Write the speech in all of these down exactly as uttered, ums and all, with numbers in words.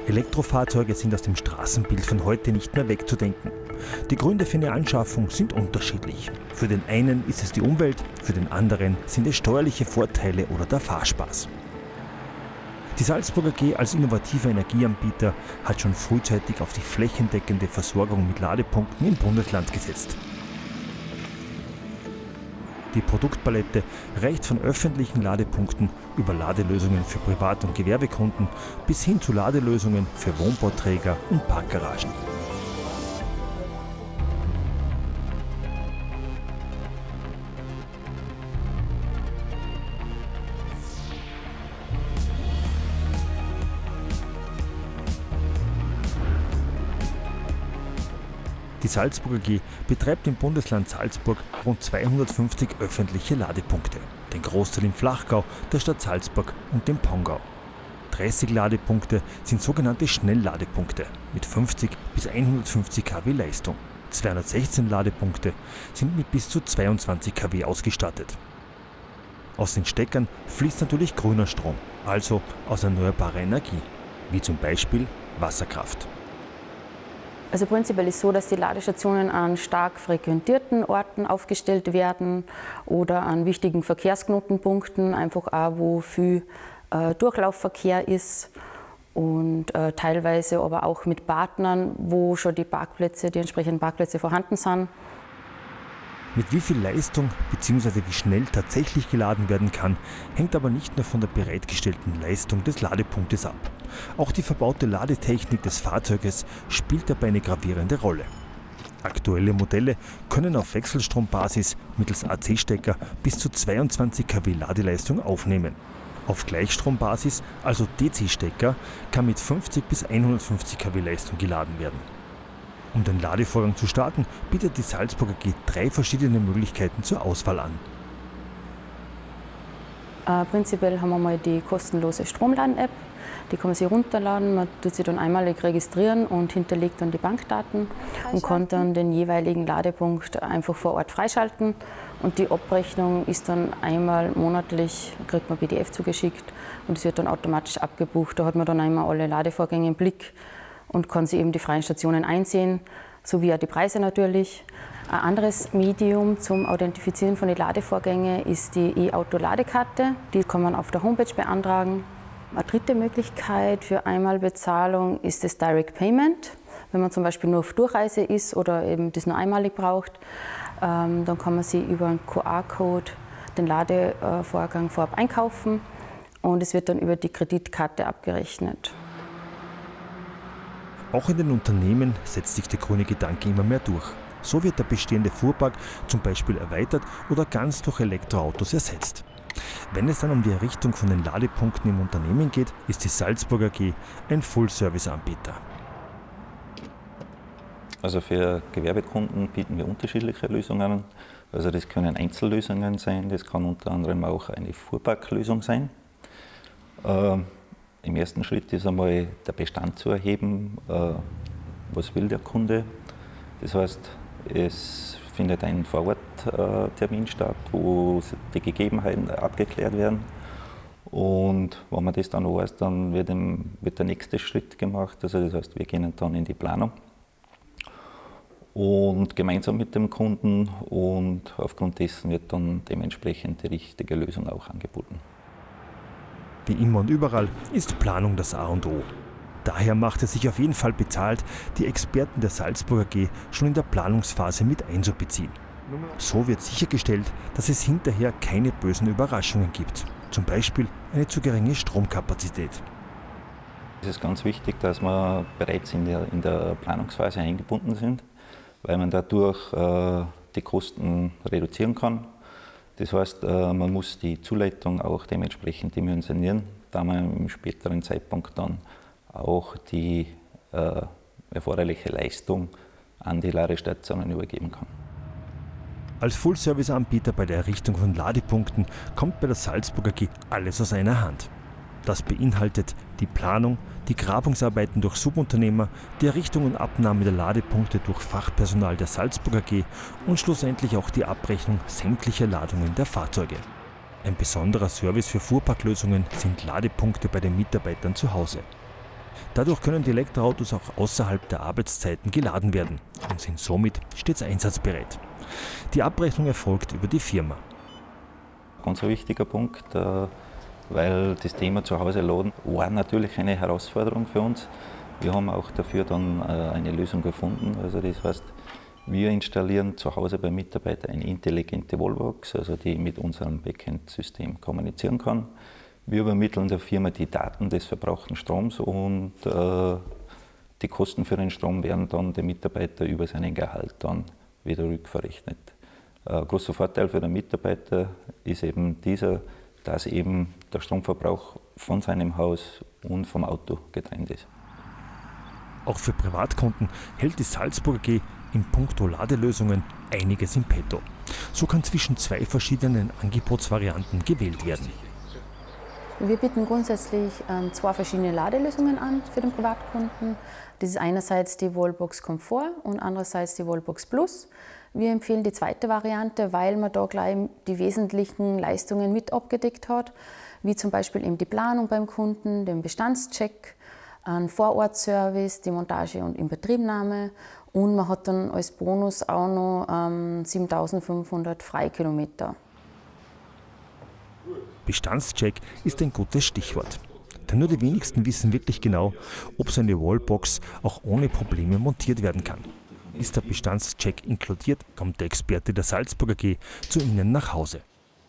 Elektrofahrzeuge sind aus dem Straßenbild von heute nicht mehr wegzudenken. Die Gründe für eine Anschaffung sind unterschiedlich. Für den einen ist es die Umwelt, für den anderen sind es steuerliche Vorteile oder der Fahrspaß. Die Salzburg A G als innovativer Energieanbieter hat schon frühzeitig auf die flächendeckende Versorgung mit Ladepunkten im Bundesland gesetzt. Die Produktpalette reicht von öffentlichen Ladepunkten über Ladelösungen für Privat- und Gewerbekunden bis hin zu Ladelösungen für Wohnbauträger und Parkgaragen. Die Salzburg A G betreibt im Bundesland Salzburg rund zweihundertfünfzig öffentliche Ladepunkte, den Großteil im Flachgau, der Stadt Salzburg und dem Pongau. dreißig Ladepunkte sind sogenannte Schnellladepunkte mit fünfzig bis hundertfünfzig Kilowatt Leistung. zweihundertsechzehn Ladepunkte sind mit bis zu zweiundzwanzig Kilowatt ausgestattet. Aus den Steckern fließt natürlich grüner Strom, also aus erneuerbarer Energie, wie zum Beispiel Wasserkraft. Also prinzipiell ist es so, dass die Ladestationen an stark frequentierten Orten aufgestellt werden oder an wichtigen Verkehrsknotenpunkten, einfach auch wo viel äh, Durchlaufverkehr ist und äh, teilweise aber auch mit Partnern, wo schon die Parkplätze, die entsprechenden Parkplätze vorhanden sind. Mit wie viel Leistung bzw. wie schnell tatsächlich geladen werden kann, hängt aber nicht nur von der bereitgestellten Leistung des Ladepunktes ab. Auch die verbaute Ladetechnik des Fahrzeuges spielt dabei eine gravierende Rolle. Aktuelle Modelle können auf Wechselstrombasis mittels A C-Stecker bis zu zweiundzwanzig Kilowatt Ladeleistung aufnehmen. Auf Gleichstrombasis, also D C-Stecker, kann mit fünfzig bis hundertfünfzig Kilowatt Leistung geladen werden. Um den Ladevorgang zu starten, bietet die Salzburg A G drei verschiedene Möglichkeiten zur Auswahl an. Äh, prinzipiell haben wir mal die kostenlose Stromladen-App. Die kann man sich runterladen, man tut sich dann einmalig registrieren und hinterlegt dann die Bankdaten und kann dann den jeweiligen Ladepunkt einfach vor Ort freischalten. Und die Abrechnung ist dann einmal monatlich, kriegt man P D F zugeschickt und es wird dann automatisch abgebucht. Da hat man dann einmal alle Ladevorgänge im Blick und kann sich eben die freien Stationen einsehen, sowie auch die Preise natürlich. Ein anderes Medium zum Authentifizieren von den Ladevorgängen ist die E-Auto-Ladekarte. Die kann man auf der Homepage beantragen. Eine dritte Möglichkeit für Einmalbezahlung ist das Direct Payment. Wenn man zum Beispiel nur auf Durchreise ist oder eben das nur einmalig braucht, ähm, dann kann man sich über einen Q R-Code den Ladevorgang vorab einkaufen und es wird dann über die Kreditkarte abgerechnet. Auch in den Unternehmen setzt sich der grüne Gedanke immer mehr durch. So wird der bestehende Fuhrpark zum Beispiel erweitert oder ganz durch Elektroautos ersetzt. Wenn es dann um die Errichtung von den Ladepunkten im Unternehmen geht, ist die Salzburg A G ein Full-Service-Anbieter. Also für Gewerbekunden bieten wir unterschiedliche Lösungen an. Also das können Einzellösungen sein, das kann unter anderem auch eine Fuhrparklösung sein. Ähm, Im ersten Schritt ist einmal der Bestand zu erheben, äh, was will der Kunde. Das heißt, es findet ein Vororttermin statt, wo die Gegebenheiten abgeklärt werden. Und wenn man das dann weiß, dann wird, im, wird der nächste Schritt gemacht. Also das heißt, wir gehen dann in die Planung und gemeinsam mit dem Kunden und aufgrund dessen wird dann dementsprechend die richtige Lösung auch angeboten. Wie immer und überall ist Planung das A und O. Daher macht es sich auf jeden Fall bezahlt, die Experten der Salzburg A G schon in der Planungsphase mit einzubeziehen. So wird sichergestellt, dass es hinterher keine bösen Überraschungen gibt. Zum Beispiel eine zu geringe Stromkapazität. Es ist ganz wichtig, dass wir bereits in der, in der Planungsphase eingebunden sind, weil man dadurch äh, die Kosten reduzieren kann. Das heißt, äh, man muss die Zuleitung auch dementsprechend dimensionieren, da man im späteren Zeitpunkt dann auch die äh, erforderliche Leistung an die Ladestationen übergeben kann. Als Full-Service-Anbieter bei der Errichtung von Ladepunkten kommt bei der Salzburg A G alles aus einer Hand. Das beinhaltet die Planung, die Grabungsarbeiten durch Subunternehmer, die Errichtung und Abnahme der Ladepunkte durch Fachpersonal der Salzburg A G und schlussendlich auch die Abrechnung sämtlicher Ladungen der Fahrzeuge. Ein besonderer Service für Fuhrparklösungen sind Ladepunkte bei den Mitarbeitern zu Hause. Dadurch können die Elektroautos auch außerhalb der Arbeitszeiten geladen werden und sind somit stets einsatzbereit. Die Abrechnung erfolgt über die Firma. Ganz ein wichtiger Punkt, weil das Thema zu Hause laden war natürlich eine Herausforderung für uns. Wir haben auch dafür dann eine Lösung gefunden. Also das heißt, wir installieren zu Hause beim Mitarbeiter eine intelligente Wallbox, also die mit unserem Backend-System kommunizieren kann. Wir übermitteln der Firma die Daten des verbrauchten Stroms und äh, die Kosten für den Strom werden dann dem Mitarbeiter über seinen Gehalt dann wieder rückverrechnet. Ein großer Vorteil für den Mitarbeiter ist eben dieser, dass eben der Stromverbrauch von seinem Haus und vom Auto getrennt ist. Auch für Privatkunden hält die Salzburg A G in puncto Ladelösungen einiges im Petto. So kann zwischen zwei verschiedenen Angebotsvarianten gewählt werden. Wir bieten grundsätzlich ähm, zwei verschiedene Ladelösungen an für den Privatkunden. Das ist einerseits die Wallbox Komfort und andererseits die Wallbox Plus. Wir empfehlen die zweite Variante, weil man da gleich die wesentlichen Leistungen mit abgedeckt hat, wie zum Beispiel eben die Planung beim Kunden, den Bestandscheck, einen Vorortservice, die Montage und Inbetriebnahme und man hat dann als Bonus auch noch ähm, siebentausendfünfhundert Freikilometer. Bestandscheck ist ein gutes Stichwort. Denn nur die wenigsten wissen wirklich genau, ob so eine Wallbox auch ohne Probleme montiert werden kann. Ist der Bestandscheck inkludiert, kommt der Experte der Salzburg A G zu Ihnen nach Hause.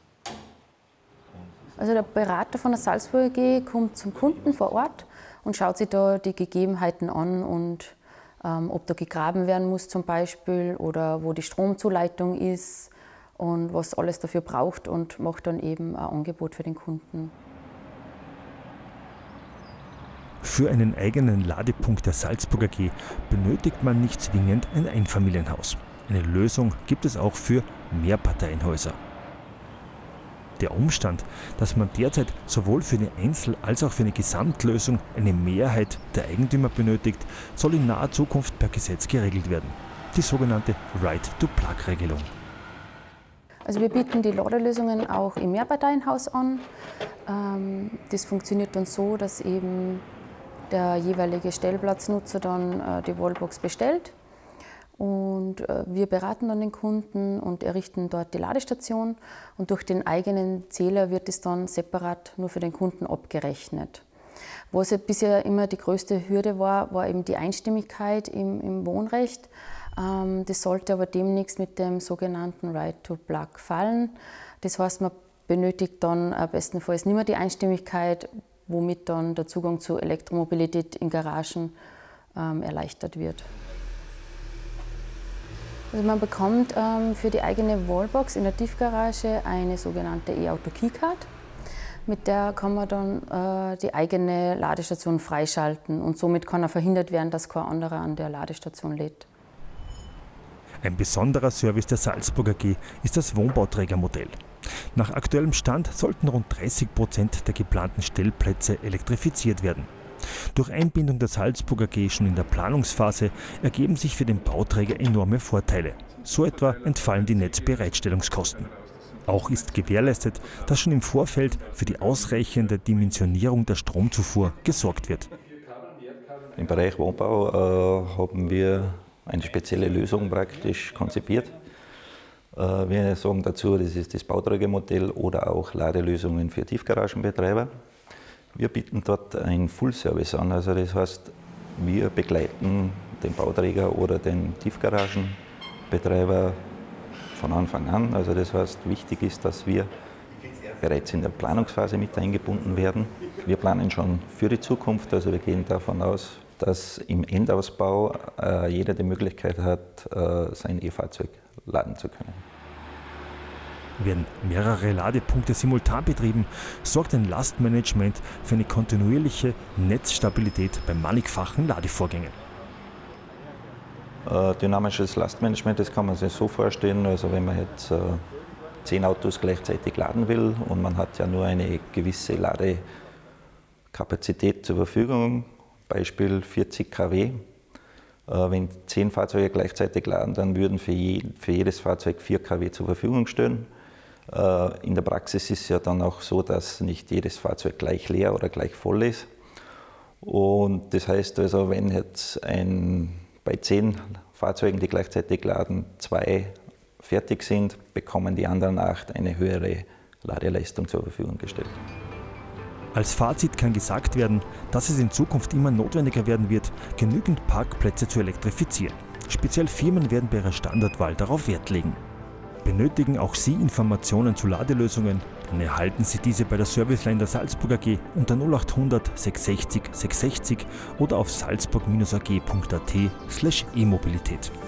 Also der Berater von der Salzburg A G kommt zum Kunden vor Ort und schaut sich da die Gegebenheiten an und ähm, ob da gegraben werden muss zum Beispiel oder wo die Stromzuleitung ist und was alles dafür braucht und macht dann eben ein Angebot für den Kunden. Für einen eigenen Ladepunkt der Salzburg A G benötigt man nicht zwingend ein Einfamilienhaus. Eine Lösung gibt es auch für Mehrparteienhäuser. Der Umstand, dass man derzeit sowohl für eine Einzel- als auch für eine Gesamtlösung eine Mehrheit der Eigentümer benötigt, soll in naher Zukunft per Gesetz geregelt werden. Die sogenannte Right-to-Plug-Regelung. Also wir bieten die Ladelösungen auch im Mehrparteienhaus an. Das funktioniert dann so, dass eben der jeweilige Stellplatznutzer dann die Wallbox bestellt. Und wir beraten dann den Kunden und errichten dort die Ladestation. Und durch den eigenen Zähler wird es dann separat nur für den Kunden abgerechnet. Was ja bisher immer die größte Hürde war, war eben die Einstimmigkeit im, im Wohnrecht. Das sollte aber demnächst mit dem sogenannten Right-to-Plug fallen. Das heißt, man benötigt dann bestenfalls nicht mehr die Einstimmigkeit, womit dann der Zugang zur Elektromobilität in Garagen ähm, erleichtert wird. Also man bekommt ähm, für die eigene Wallbox in der Tiefgarage eine sogenannte E-Auto-Keycard. Mit der kann man dann äh, die eigene Ladestation freischalten und somit kann er verhindert werden, dass kein anderer an der Ladestation lädt. Ein besonderer Service der Salzburg A G ist das Wohnbauträgermodell. Nach aktuellem Stand sollten rund dreißig Prozent der geplanten Stellplätze elektrifiziert werden. Durch Einbindung der Salzburg A G schon in der Planungsphase ergeben sich für den Bauträger enorme Vorteile. So etwa entfallen die Netzbereitstellungskosten. Auch ist gewährleistet, dass schon im Vorfeld für die ausreichende Dimensionierung der Stromzufuhr gesorgt wird. Im Bereich Wohnbau äh, haben wir eine spezielle Lösung praktisch konzipiert. Wir sagen dazu, das ist das Bauträgermodell oder auch Ladelösungen für Tiefgaragenbetreiber. Wir bieten dort einen Full-Service an, also das heißt, wir begleiten den Bauträger oder den Tiefgaragenbetreiber von Anfang an. Also das heißt, wichtig ist, dass wir bereits in der Planungsphase mit eingebunden werden. Wir planen schon für die Zukunft, also wir gehen davon aus, dass im Endausbau äh, jeder die Möglichkeit hat, äh, sein E-Fahrzeug laden zu können. Werden mehrere Ladepunkte simultan betrieben, sorgt ein Lastmanagement für eine kontinuierliche Netzstabilität bei mannigfachen Ladevorgängen. Äh, dynamisches Lastmanagement, das kann man sich so vorstellen, also wenn man jetzt äh, zehn Autos gleichzeitig laden will und man hat ja nur eine gewisse Ladekapazität zur Verfügung, Beispiel vierzig Kilowatt. Äh, wenn zehn Fahrzeuge gleichzeitig laden, dann würden für, je, für jedes Fahrzeug vier Kilowatt zur Verfügung stehen. Äh, in der Praxis ist es ja dann auch so, dass nicht jedes Fahrzeug gleich leer oder gleich voll ist. Und das heißt also, wenn jetzt ein, bei zehn Fahrzeugen, die gleichzeitig laden, zwei fertig sind, bekommen die anderen acht eine höhere Ladeleistung zur Verfügung gestellt. Als Fazit kann gesagt werden, dass es in Zukunft immer notwendiger werden wird, genügend Parkplätze zu elektrifizieren. Speziell Firmen werden bei ihrer Standardwahl darauf Wert legen. Benötigen auch Sie Informationen zu Ladelösungen? Dann erhalten Sie diese bei der Serviceline der Salzburg A G unter null achthundert sechshundertsechzig sechshundertsechzig oder auf salzburg Bindestrich a g punkt a t slash e mobilität.